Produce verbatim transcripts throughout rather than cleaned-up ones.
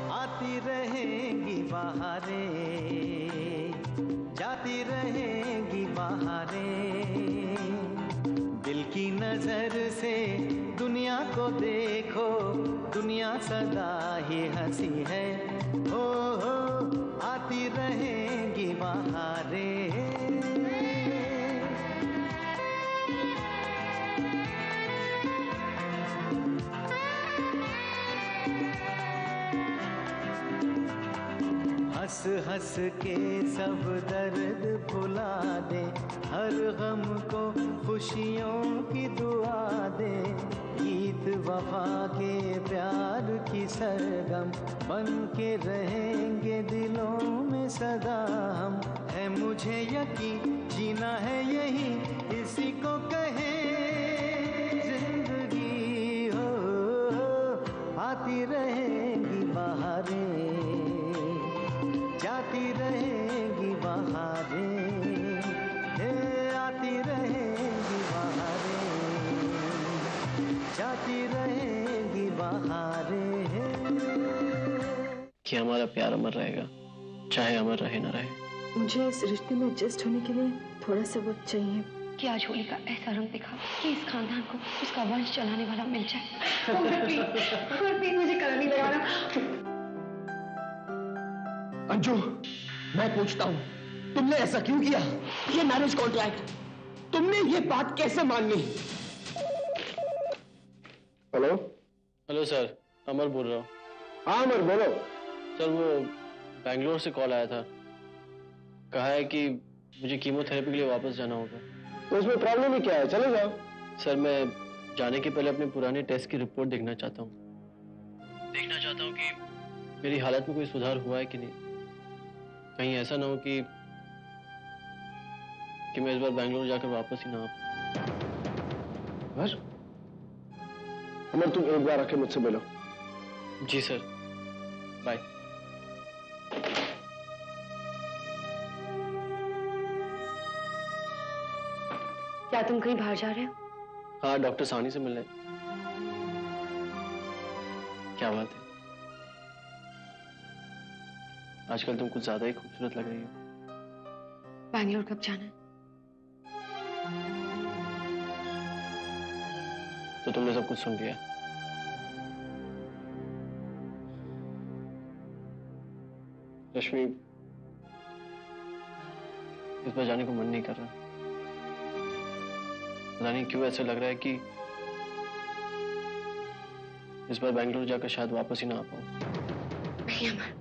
आती रहेंगी बहारें, जाती रहेंगी बहारें। दिल की नजर से दुनिया को देखो, दुनिया सदा ही हंसी है। हो हो आती रहेंगी बहारें। हंस हंस के सब दर्द भुला दे, हर गम को खुशियों की दुआ दे। गीत वफा के प्यार की सरगम बन के रहेंगे दिलों में सदा हम। है मुझे यकीन जीना है यही, इसी को कहे जिंदगी। हो, हो आती रहेंगी बहारें, जाती रहेंगी बहारें। हे आती रहेंगी बहारें, जाती रहेंगी बहारें। कि हमारा प्यार अमर रहेगा, चाहे अमर रहे न रहे। मुझे इस रिश्ते में एडजस्ट होने के लिए थोड़ा सा वक्त चाहिए। कि आज होली का ऐसा रंग दिखा कि इस खानदान को उसका वंश चलाने वाला मिल जाए। गुरप्रीत, मुझे कलर नहीं लगाना। अंजू, मैं पूछता हूँ, तुमने ऐसा क्यों किया? ये मैरिज कॉन्ट्रैक्ट, तुमने ये बात कैसे मान ली? हेलो हेलो सर, अमर बोल रहा हूँ। हाँ अमर, बोलो। सर वो बैंगलोर से कॉल आया था, कहा है कि मुझे कीमोथेरेपी के लिए वापस जाना होगा। तो उसमें प्रॉब्लम ही क्या है, चले जाओ। सर मैं जाने के पहले अपने पुराने टेस्ट की रिपोर्ट देखना चाहता हूँ। देखना चाहता हूँ कि मेरी हालत में कोई सुधार हुआ है कि नहीं। कहीं ऐसा ना हो कि कि मैं इस बार बैंगलोर जाकर वापस ही ना आ पाऊं। बस अमर, तुम एक बार आके मुझसे मिलो। जी सर, बाय। क्या तुम कहीं बाहर जा रहे हो? हाँ, डॉक्टर सानी से मिलने। क्या बात है, आजकल तुम कुछ ज्यादा ही खूबसूरत लग रही हो। बैंगलोर कब जाना है? तो तुमने सब कुछ सुन लिया? रश्मि, इस बार जाने को मन नहीं कर रहा। पता नहीं क्यों ऐसा लग रहा है कि इस बार बैंगलोर जाकर शायद वापस ही ना आ पाऊं। नहीं अमर,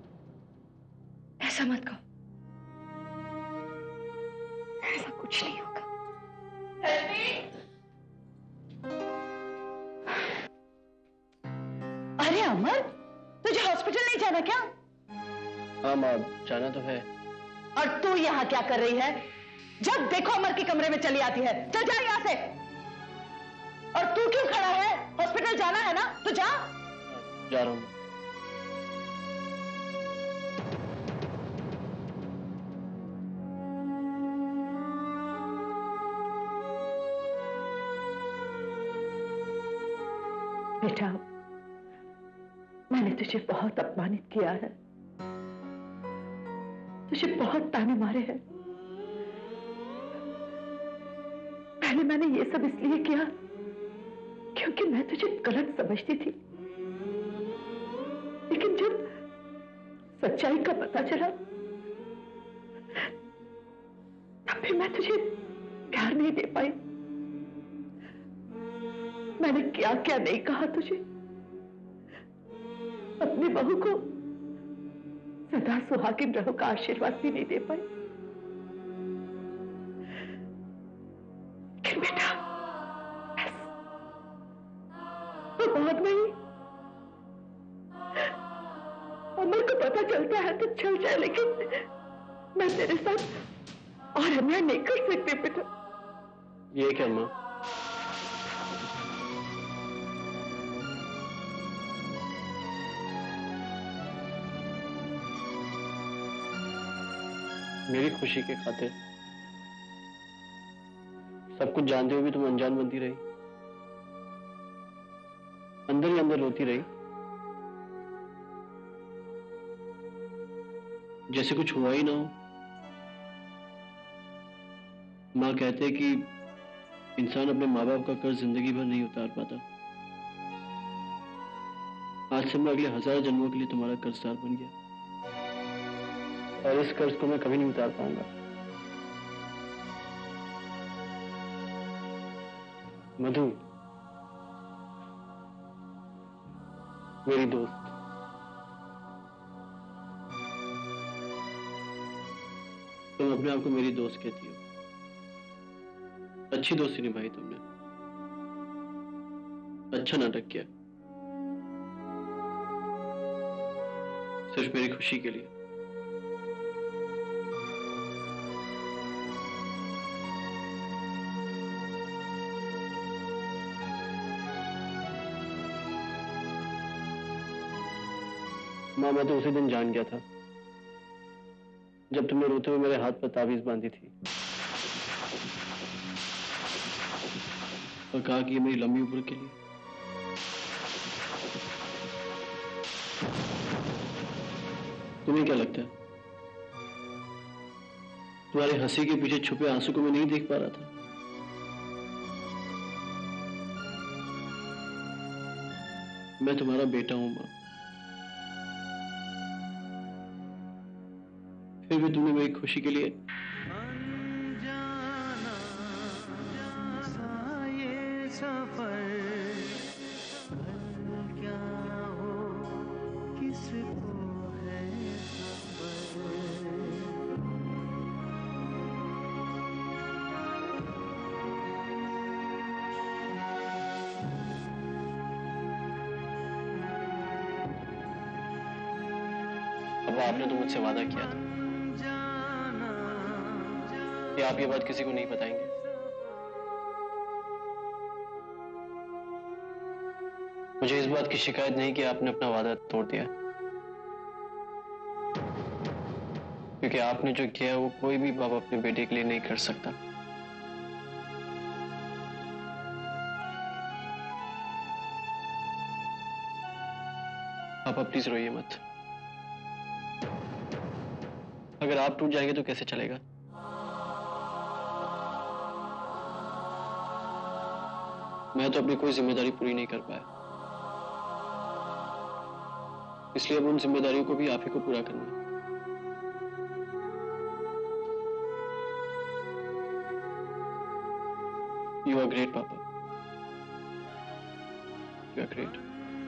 ऐसा मत कहो, ऐसा कुछ नहीं होगा। अरे अमर, तुझे हॉस्पिटल नहीं जाना क्या? हाँ माँ, जाना तो है। और तू यहाँ क्या कर रही है? जब देखो अमर के कमरे में चली आती है। चल जा यहाँ से। और तू क्यों खड़ा है? हॉस्पिटल जाना है ना, तो जा। जा रहा हूँ। बेटा, मैंने तुझे बहुत अपमानित किया है, तुझे बहुत ताने मारे हैं। पहले मैंने ये सब इसलिए किया क्योंकि मैं तुझे गलत समझती थी, लेकिन जब सच्चाई का पता चला तब भी मैं तुझे प्यार नहीं दे पाई। मैंने क्या क्या नहीं कहा तुझे। अपनी बहू को सदा सुहागिन रहो का आशीर्वाद भी नहीं दे पाई। लेकिन बेटा, तो बाद में ही अमर को पता चलता है तो चल जाए, लेकिन मैं तेरे साथ और अन्याय नहीं कर सकती बेटा। ये क्या माँ? मेरी खुशी के खातिर सब कुछ जानते हुए भी तुम अनजान बनती रही, अंदर ही अंदर रोती रही। जैसे कुछ हुआ ही ना हो। माँ कहते कि इंसान अपने माँ बाप का कर्ज जिंदगी भर नहीं उतार पाता। आज से मैं अगले हजार जन्मों के लिए तुम्हारा कर्जदार बन गया, और इस कर्ज को मैं कभी नहीं उतार पाऊंगा। मधु, मेरी दोस्त, तुम अपने आप को मेरी दोस्त कहती हो। अच्छी दोस्ती निभाई तुमने, अच्छा नाटक किया, सिर्फ मेरी खुशी के लिए। माँ, मैं तो उसी दिन जान गया था जब तुमने रोते हुए मेरे हाथ पर ताबीज बांधी थी और कहा कि ये मेरी लंबी उम्र के लिए। तुम्हें क्या लगता है तुम्हारी हंसी के पीछे छुपे आंसू को मैं नहीं देख पा रहा था? मैं तुम्हारा बेटा हूं मां, फिर भी तुमने मेरी खुशी के लिए अब आपने तो मुझसे वादा किया था कि आप ये बात किसी को नहीं बताएंगे। मुझे इस बात की शिकायत नहीं कि आपने अपना वादा तोड़ दिया, क्योंकि आपने जो किया है वो कोई भी बाप अपने बेटे के लिए नहीं कर सकता। आप प्लीज रोइए मत। अगर आप टूट जाएंगे तो कैसे चलेगा? मैं तो अपनी कोई जिम्मेदारी पूरी नहीं कर पाया, इसलिए अब उन जिम्मेदारियों को भी आप ही को पूरा करना है। यू आर ग्रेट पापा, यू आर ग्रेट।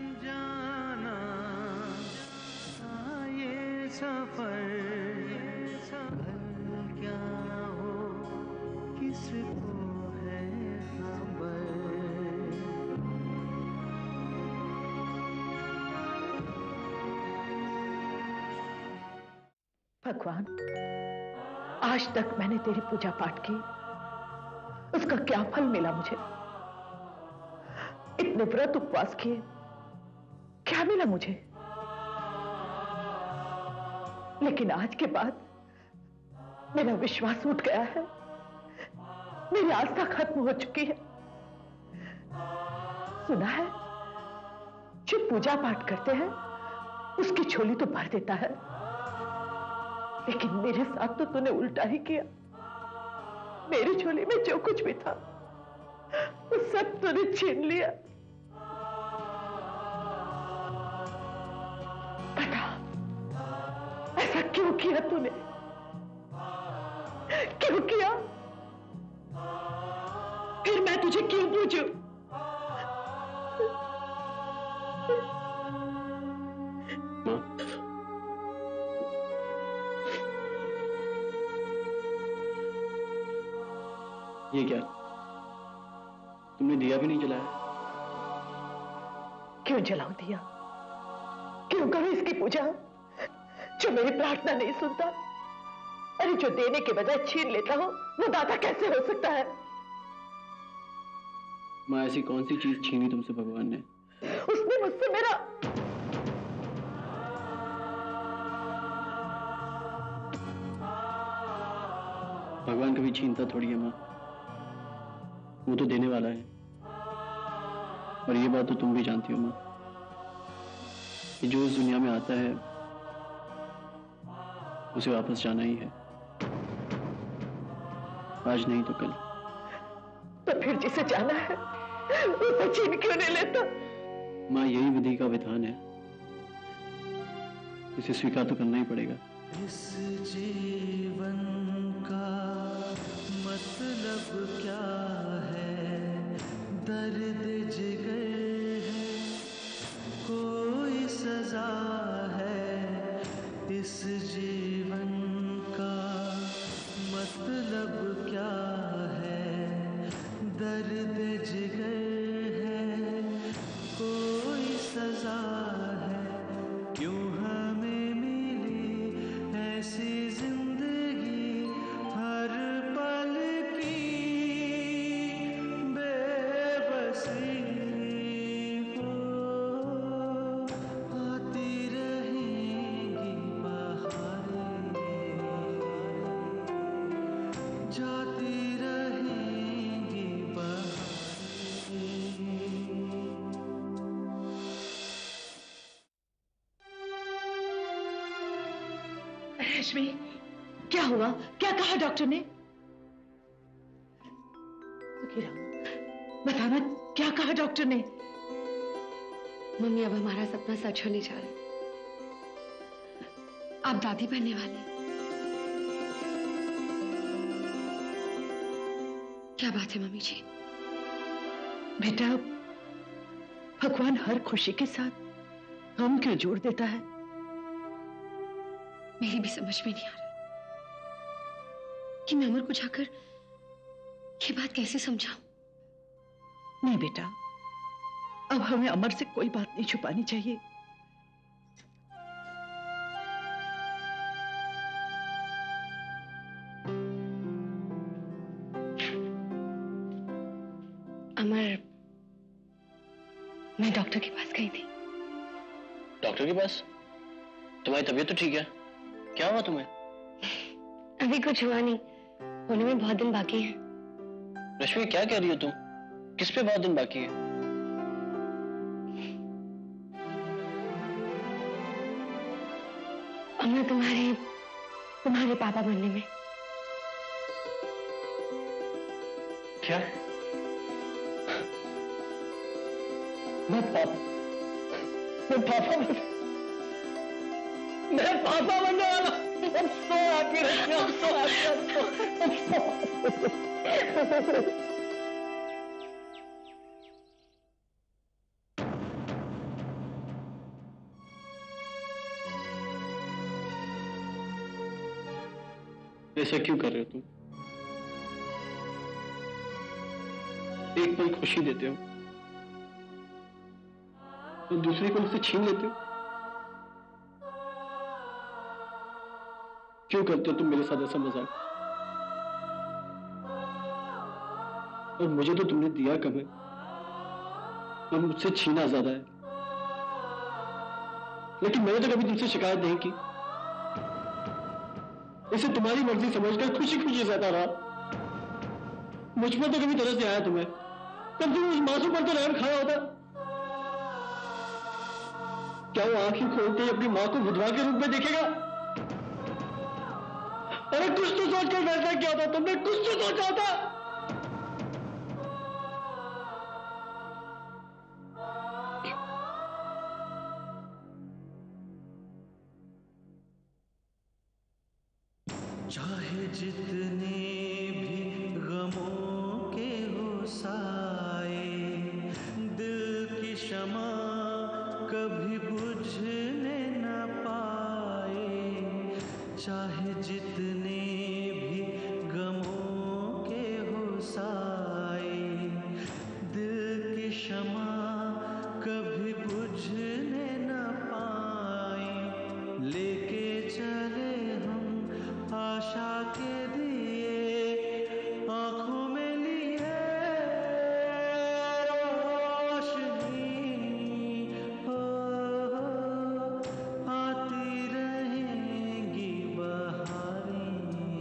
भगवान, आज तक मैंने तेरी पूजा पाठ की, उसका क्या फल मिला मुझे? इतने व्रत उपवास किए, क्या मिला मुझे? लेकिन आज के बाद मेरा विश्वास उठ गया है, मेरी आस्था खत्म हो चुकी है। सुना है जो पूजा पाठ करते हैं उसकी झोली तो भर देता है, लेकिन मेरे साथ तो तूने उल्टा ही किया। मेरी झोली में जो कुछ भी था वो सब तूने छीन लिया। बता, ऐसा क्यों किया तूने? क्यों किया? फिर मैं तुझे क्यों पूछूं? ये क्या, तुमने दिया भी नहीं जलाया? क्यों जलाऊं दिया? क्यों करूं इसकी पूजा जो मेरी प्रार्थना नहीं सुनता? अरे जो देने के बजाय छीन लेता हो वो दाता कैसे हो सकता है? मां, ऐसी कौन सी चीज छीनी तुमसे भगवान ने? उसने मुझसे मेरा भगवान कभी छीनता थोड़ी है मां, वो तो देने वाला है। और ये बात तो तुम भी जानती हो मां, कि जो इस दुनिया में आता है उसे वापस जाना ही है, आज नहीं तो कल। तो फिर जिसे जाना है उसे छीन क्यों नहीं लेता? माँ, यही विधि का विधान है, इसे स्वीकार तो करना ही पड़ेगा। इस जीवन का मतलब क्या है? दर्द जिगर है, कोई सजा है? इस जीवन का मतलब क्या है? दर्द जिगर है, कोई सजा है? क्यों हमें मिली ऐसी जिंदगी, हर पल की बेबसी हो? आती रहेंगी बहारें, जाती रहेंगी बहारें। रश्मि, क्या हुआ? क्या कहा डॉक्टर ने? सुखीराम, बताना, क्या कहा डॉक्टर ने? मम्मी, अब हमारा सपना सच होने जा रहा है। आप दादी बनने वाली हैं। क्या बात है मम्मी जी? बेटा, भगवान हर खुशी के साथ हम क्यों जोड़ देता है? मेरी भी समझ में नहीं आ रहा कि मैं अमर को जाकर ये बात कैसे समझाऊं। नहीं बेटा, अब हमें अमर से कोई बात नहीं छुपानी चाहिए। अमर, मैं डॉक्टर के पास गई थी। डॉक्टर के पास? तुम्हारी तबीयत तो ठीक है, क्या हुआ तुम्हें? अभी कुछ हुआ नहीं, होने में बहुत दिन बाकी हैं। रश्मि, क्या कह रही हो तुम? किस पे बहुत दिन बाकी है? अमर, तुम्हारे तुम्हारे पापा बनने में। क्या? मैं पापा मैं पापा बन मैं पापा बनने वाला। I'm so happy, Rashmi, I'm so happy, I'm so, I'm so ऐसा क्यों कर रहे हो तुम? एक पल खुशी देते हो तो दूसरे पल उसे छीन लेते हो। क्यों करते हो तुम मेरे साथ ऐसा मजाक? और मुझे तो तुमने दिया कम है और मुझसे छीना ज्यादा है। लेकिन मैंने तो कभी तुमसे शिकायत नहीं की, इसे तुम्हारी मर्जी समझकर खुशी खुशी रहता रहा। मुझ पर तो कभी तरस नहीं आया तुम्हें। कम से कम उस मासूम पर तो रहम खाया होता। क्या वो आंखें खोलते ही अपनी मां को विधवा के रूप में देखेगा? अरे कुछ तो सोचकर फैसला किया था तुमने, कुछ तो सोचा था। चाहे जितने भी गमों के हो साए, दिल की शमा कभी बुझने न पाए। चाहे जितने भी गमों के हो साए, दिल की शमा कभी बुझने न पाए। लेके चले हम आशा के दिए, आंखों में लिए रोशनी हो, आती रहेंगी बहारें,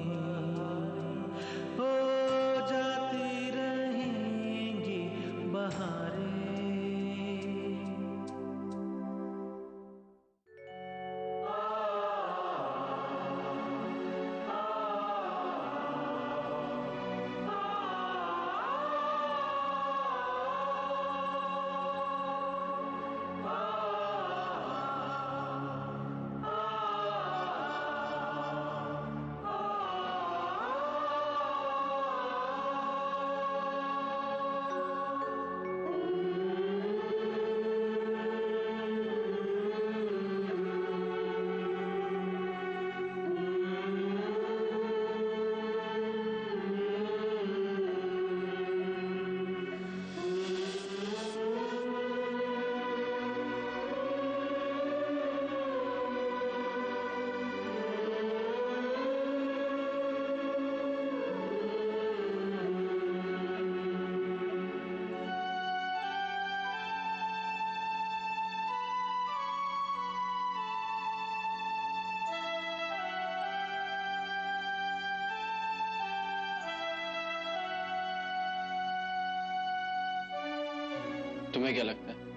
तुम्हें क्या लगता है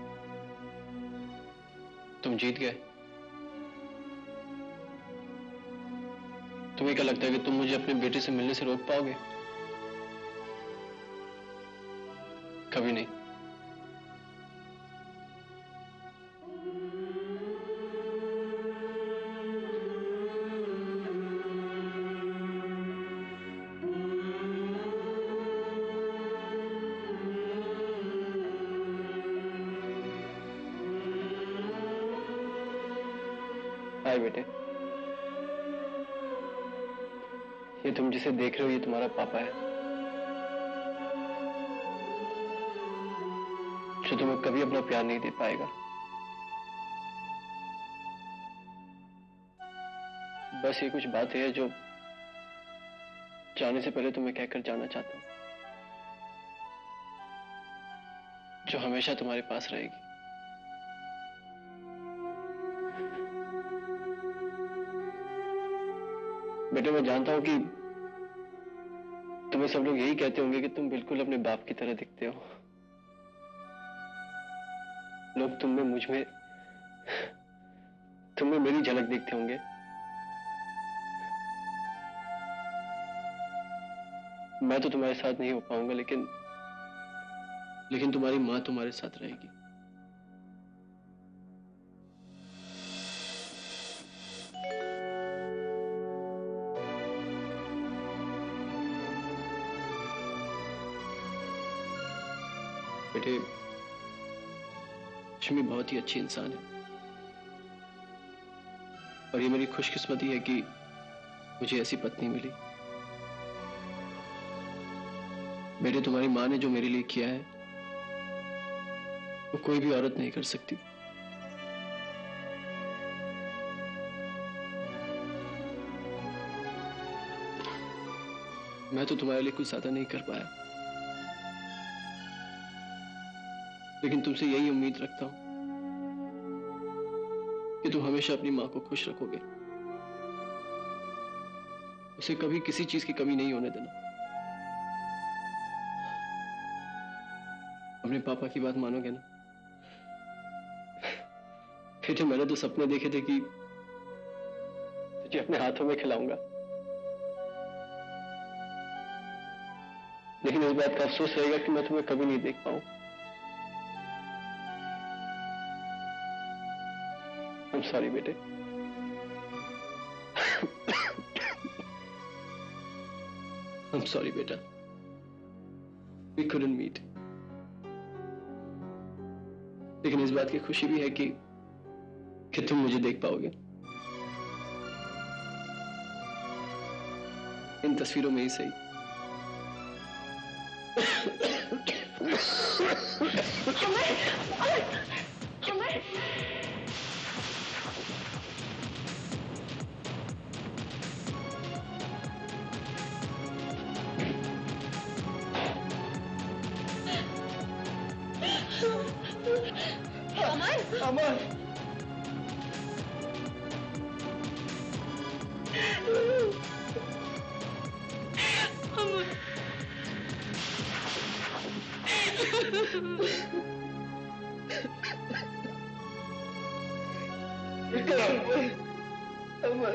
तुम जीत गए? तुम्हें क्या लगता है कि तुम मुझे अपने बेटे से मिलने से रोक पाओगे? कभी नहीं। हाय बेटे, ये तुम जिसे देख रहे हो ये तुम्हारा पापा है, जो तुम्हें कभी अपना प्यार नहीं दे पाएगा। बस ये कुछ बातें हैं जो जाने से पहले तुम्हें कहकर जाना चाहता हूं, जो हमेशा तुम्हारे पास रहेगी। बेटे, मैं जानता हूं कि तुम्हें सब लोग यही कहते होंगे कि तुम बिल्कुल अपने बाप की तरह दिखते हो। लोग तुम में, मुझ में, तुम में मेरी झलक देखते होंगे। मैं तो तुम्हारे साथ नहीं हो पाऊंगा, लेकिन लेकिन तुम्हारी मां तुम्हारे साथ रहेगी। बेटे, लक्ष्मी बहुत ही अच्छी इंसान है और ये मेरी खुशकिस्मती है कि मुझे ऐसी पत्नी मिली। बेटे, तुम्हारी मां ने जो मेरे लिए किया है वो कोई भी औरत नहीं कर सकती। मैं तो तुम्हारे लिए कुछ ज्यादा नहीं कर पाया, लेकिन तुमसे यही उम्मीद रखता हूं कि तुम हमेशा अपनी मां को खुश रखोगे, उसे कभी किसी चीज की कमी नहीं होने देना। अपने पापा की बात मानोगे ना? बेटे, मैंने तो सपने देखे थे कि तुझे अपने हाथों में खिलाऊंगा, लेकिन इस बात का अफसोस रहेगा कि मैं तुम्हें कभी नहीं देख पाऊं। I'm sorry, बेटे। I'm sorry, बेटा। We couldn't meet। लेकिन इस बात की खुशी भी है कि कि तुम मुझे देख पाओगे इन तस्वीरों में ही सही। अमर, अमर, अमर,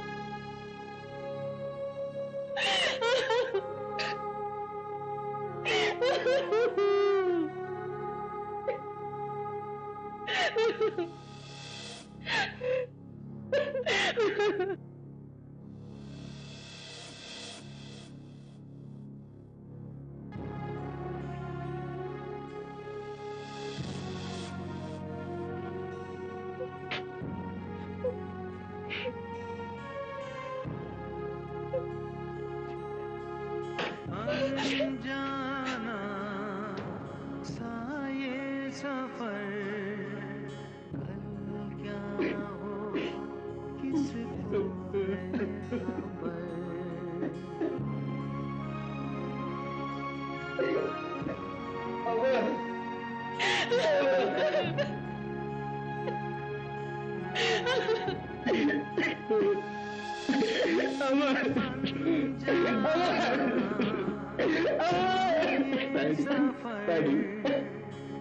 अनजाना सा ये सफर, कल क्या हो किसको है खबर।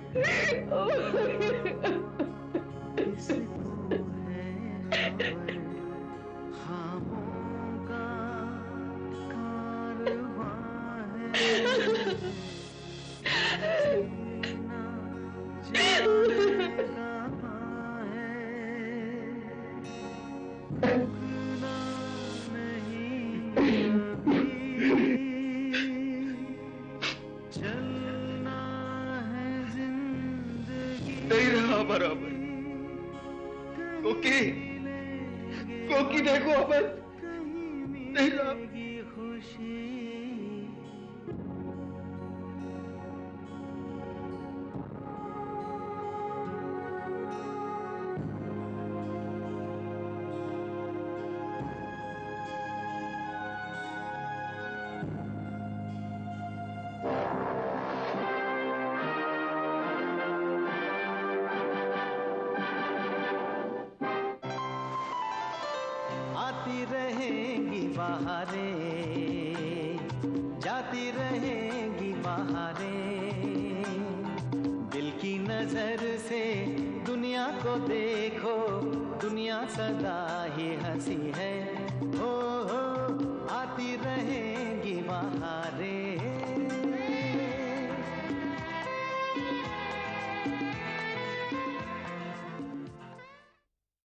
नहीं रहा बराबर। कोकी, कोकी देखो अमन, नहीं रहा। आती रहेंगी बहारें, जाती रहेंगी बहारें, दिल की नजर से दुनिया को देखो, दुनिया सदा ही हंसी है।